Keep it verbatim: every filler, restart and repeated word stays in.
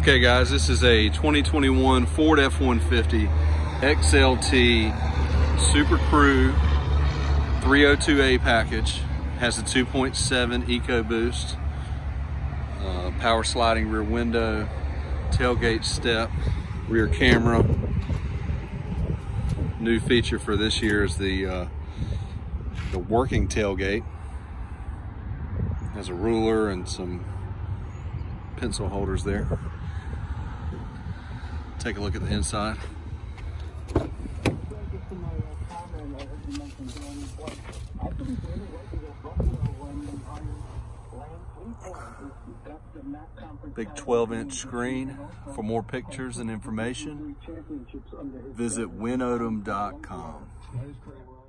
Okay guys, this is a twenty twenty-one Ford F one fifty X L T Super Crew three oh two A package. Has a two point seven EcoBoost, uh, power sliding rear window, tailgate step, rear camera. New feature for this year is the uh, the working tailgate. Has a ruler and some pencil holders there. Take a look at the inside. Big twelve inch screen. For more pictures and information, visit wynn odom dot com.